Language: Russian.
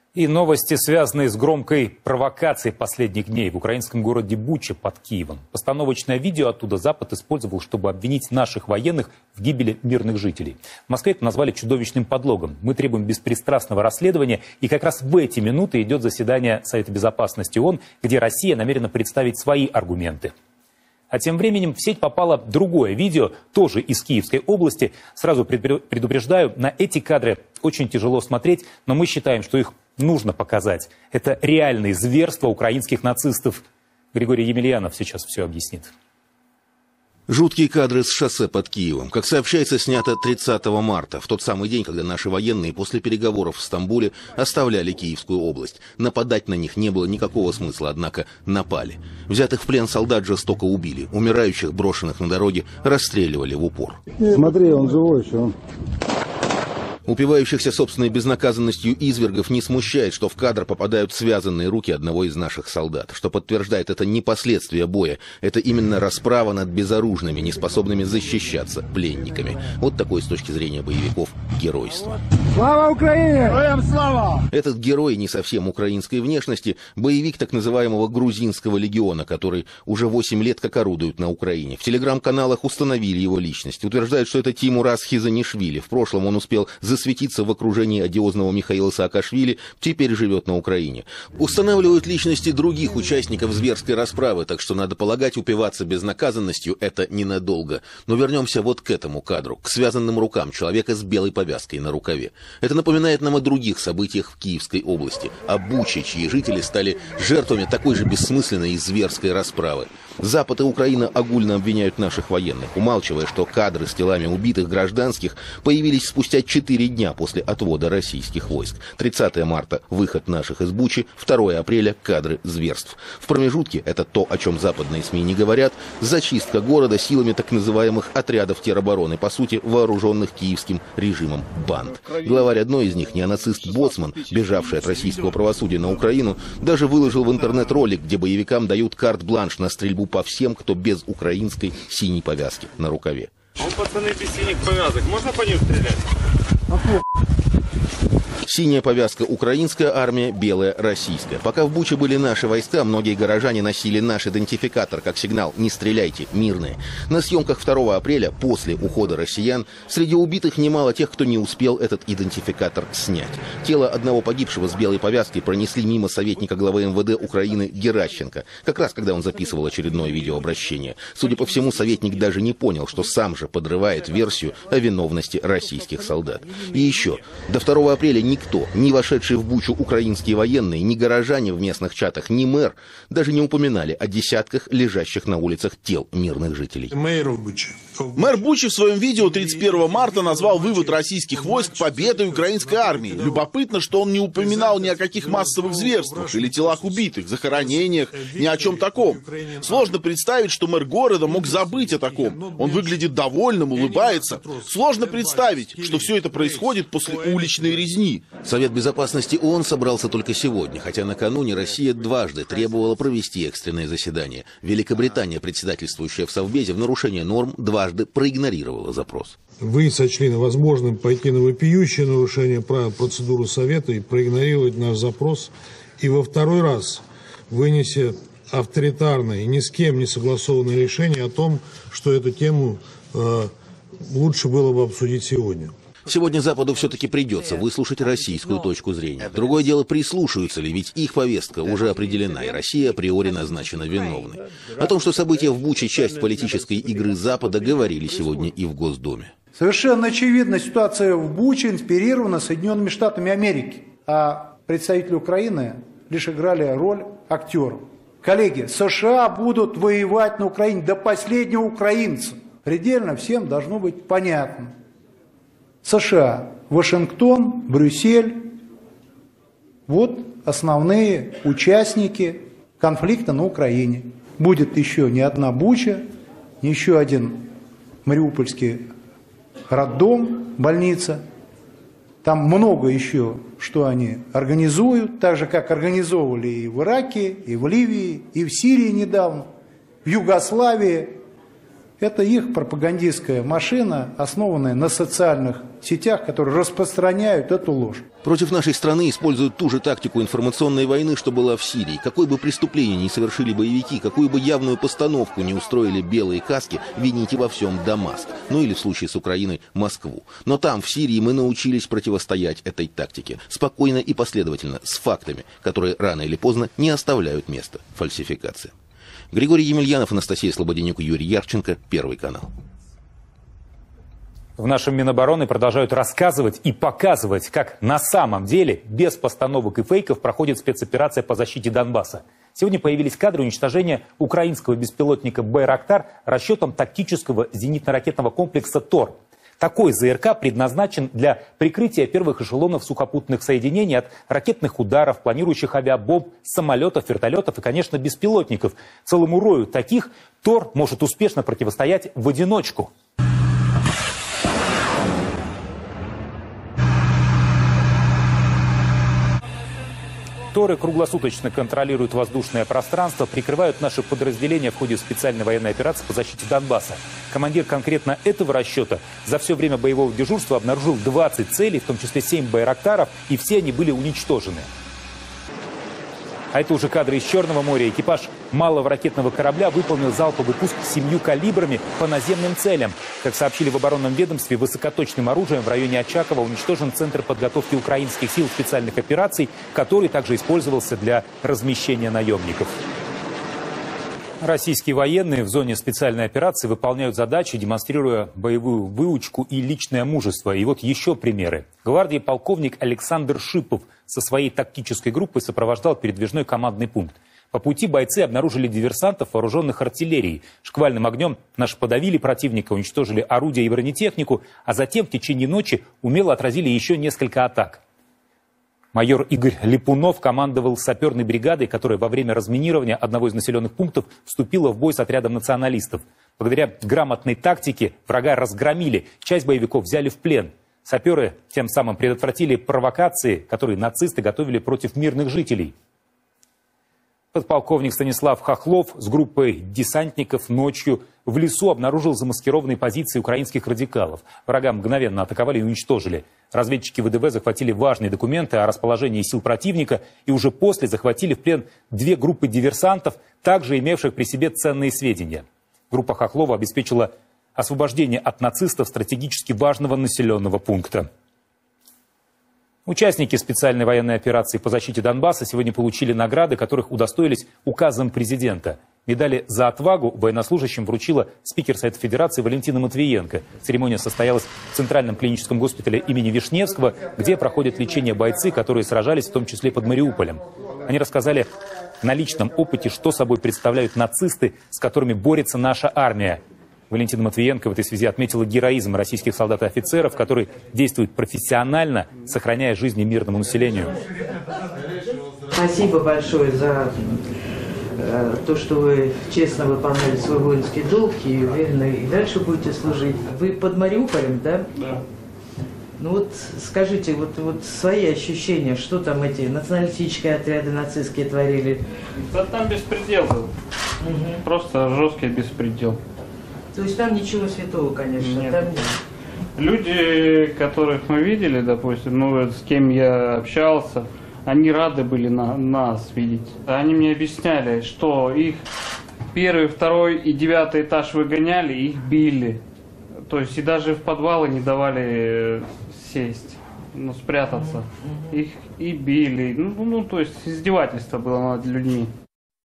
И новости, связанные с громкой провокацией последних дней в украинском городе Буча под Киевом. Постановочное видео оттуда Запад использовал, чтобы обвинить наших военных в гибели мирных жителей. В Москве это назвали чудовищным подлогом. Мы требуем беспристрастного расследования. И как раз в эти минуты идет заседание Совета Безопасности ООН, где Россия намерена представить свои аргументы. А тем временем в сеть попало другое видео, тоже из Киевской области. Сразу предупреждаю, на эти кадры очень тяжело смотреть, но мы считаем, что их нужно показать. Это реальные зверства украинских нацистов. Григорий Емельянов сейчас все объяснит. Жуткие кадры с шоссе под Киевом. Как сообщается, снято 30 марта, в тот самый день, когда наши военные после переговоров в Стамбуле оставляли Киевскую область. Нападать на них не было никакого смысла, однако напали. Взятых в плен солдат жестоко убили, умирающих, брошенных на дороге, расстреливали в упор. Смотри, он живой еще. Упивающихся собственной безнаказанностью извергов не смущает, что в кадр попадают связанные руки одного из наших солдат. Что подтверждает, это не последствия боя, это именно расправа над безоружными, неспособными защищаться пленниками. Вот такое с точки зрения боевиков геройство. Слава Украине! Героям слава! Этот герой не совсем украинской внешности, боевик так называемого грузинского легиона, который уже 8 лет как орудует на Украине. В телеграм-каналах установили его личность. Утверждают, что это Тимурас Хизанишвили. В прошлом он успел засветиться в окружении одиозного Михаила Саакашвили, теперь живет на Украине. Устанавливают личности других участников зверской расправы, так что, надо полагать, упиваться безнаказанностью – это ненадолго. Но вернемся вот к этому кадру, к связанным рукам человека с белой повязкой на рукаве. Это напоминает нам о других событиях в Киевской области, о Буче, чьи жители стали жертвами такой же бессмысленной и зверской расправы. Запад и Украина огульно обвиняют наших военных, умалчивая, что кадры с телами убитых гражданских появились спустя 4 дня после отвода российских войск. 30 марта – выход наших из Бучи, 2 апреля – кадры зверств. В промежутке, это то, о чем западные СМИ не говорят, зачистка города силами так называемых отрядов теробороны, по сути, вооруженных киевским режимом банд. Главарь одной из них, неонацист Боцман, бежавший от российского правосудия на Украину, даже выложил в интернет ролик, где боевикам дают карт-бланш на стрельбу по всем, кто без украинской синей повязки на рукаве. Пацаны без синих повязок, можно по ним стрелять? Синяя повязка украинская армия, белая российская. Пока в Буче были наши войска, многие горожане носили наш идентификатор как сигнал «Не стреляйте, мирные». На съемках 2 апреля, после ухода россиян, среди убитых немало тех, кто не успел этот идентификатор снять. Тело одного погибшего с белой повязкой пронесли мимо советника главы МВД Украины Геращенко, как раз когда он записывал очередное видеообращение. Судя по всему, советник даже не понял, что сам же подрывает версию о виновности российских солдат. И еще, до 2 апреля никто, ни вошедшие в Бучу украинские военные, ни горожане в местных чатах, ни мэр даже не упоминали о десятках лежащих на улицах тел мирных жителей. Мэр Бучи в своем видео 31 марта назвал вывод российских войск победой украинской армии. Любопытно, что он не упоминал ни о каких массовых зверствах или телах убитых, захоронениях, ни о чем таком. Сложно представить, что мэр города мог забыть о таком. Он выглядит довольным, улыбается. Сложно представить, что все это происходит после уличной резни. Совет Безопасности ООН собрался только сегодня, хотя накануне Россия дважды требовала провести экстренное заседание. Великобритания, председательствующая в Совбезе, в нарушение норм дважды проигнорировала запрос. Вы сочли возможным пойти на вопиющее нарушение правил процедуры Совета и проигнорировать наш запрос, и во второй раз вынеся авторитарное и ни с кем не согласованное решение о том, что эту тему лучше было бы обсудить сегодня. Сегодня Западу все-таки придется выслушать российскую точку зрения. Другое дело, прислушаются ли, ведь их повестка уже определена, и Россия априори назначена виновной. О том, что события в Буче – часть политической игры Запада, говорили сегодня и в Госдуме. Совершенно очевидно, ситуация в Буче инспирирована Соединенными Штатами Америки, а представители Украины лишь играли роль актеров. Коллеги, США будут воевать на Украине до последнего украинца. Предельно всем должно быть понятно. США, Вашингтон, Брюссель – вот основные участники конфликта на Украине. Будет еще не одна Буча, еще один мариупольский роддом, больница. Там много еще, что они организуют, так же, как организовывали и в Ираке, и в Ливии, и в Сирии недавно, в Югославии. Это их пропагандистская машина, основанная на социальных сетях, которые распространяют эту ложь. Против нашей страны используют ту же тактику информационной войны, что была в Сирии. Какое бы преступление ни совершили боевики, какую бы явную постановку не устроили белые каски, вините во всем Дамаск. Ну или в случае с Украиной – Москву. Но там, в Сирии, мы научились противостоять этой тактике. Спокойно и последовательно, с фактами, которые рано или поздно не оставляют места фальсификации. Григорий Емельянов, Анастасия Слободенюк, Юрий Ярченко, Первый канал. В нашем Минобороны продолжают рассказывать и показывать, как на самом деле, без постановок и фейков, проходит спецоперация по защите Донбасса. Сегодня появились кадры уничтожения украинского беспилотника «Байрактар» расчетом тактического зенитно-ракетного комплекса «Тор». Такой ЗРК предназначен для прикрытия первых эшелонов сухопутных соединений от ракетных ударов, планирующих авиабомб, самолетов, вертолетов и, конечно, беспилотников. Целому рою таких Тор может успешно противостоять в одиночку. Торы круглосуточно контролируют воздушное пространство, прикрывают наши подразделения в ходе специальной военной операции по защите Донбасса. Командир конкретно этого расчета за все время боевого дежурства обнаружил 20 целей, в том числе 7 байрактаров, и все они были уничтожены. А это уже кадры из Черного моря. Экипаж малого ракетного корабля выполнил залповый пуск 7 калибрами по наземным целям. Как сообщили в оборонном ведомстве, высокоточным оружием в районе Очакова уничтожен Центр подготовки украинских сил специальных операций, который также использовался для размещения наемников. Российские военные в зоне специальной операции выполняют задачи, демонстрируя боевую выучку и личное мужество. И вот еще примеры. Гвардии полковник Александр Шипов со своей тактической группой сопровождал передвижной командный пункт. По пути бойцы обнаружили диверсантов, вооруженных артиллерией. Шквальным огнем наши подавили противника, уничтожили орудия и бронетехнику, а затем в течение ночи умело отразили еще несколько атак. Майор Игорь Липунов командовал саперной бригадой, которая во время разминирования одного из населенных пунктов вступила в бой с отрядом националистов. Благодаря грамотной тактике врага разгромили, часть боевиков взяли в плен. Саперы тем самым предотвратили провокации, которые нацисты готовили против мирных жителей. Подполковник Станислав Хохлов с группой десантников ночью в лесу обнаружил замаскированные позиции украинских радикалов. Врага мгновенно атаковали и уничтожили. Разведчики ВДВ захватили важные документы о расположении сил противника и уже после захватили в плен 2 группы диверсантов, также имевших при себе ценные сведения. Группа Хохлова обеспечила освобождение от нацистов стратегически важного населенного пункта. Участники специальной военной операции по защите Донбасса сегодня получили награды, которых удостоились указом президента. Медали за отвагу военнослужащим вручила спикер Совета Федерации Валентина Матвиенко. Церемония состоялась в Центральном клиническом госпитале имени Вишневского, где проходят лечение бойцы, которые сражались в том числе под Мариуполем. Они рассказали на личном опыте, что собой представляют нацисты, с которыми борется наша армия. Валентина Матвиенко в этой связи отметила героизм российских солдат и офицеров, которые действуют профессионально, сохраняя жизни мирному населению. Спасибо большое за то, что вы честно выполняли свой воинский долг и уверенно и дальше будете служить. Вы под Мариуполем, да? Да. Ну вот скажите, вот свои ощущения, что там эти националистические отряды нацистские творили? Да там беспредел был. Просто жесткий беспредел. То есть там ничего святого, конечно, нет. Там нет. Люди, которых мы видели, допустим, с кем я общался, они рады были нас видеть. Они мне объясняли, что их 1-й, 2-й и 9-й этаж выгоняли, их били. То есть и даже в подвалы не давали сесть, спрятаться. Их и били. То есть издевательство было над людьми.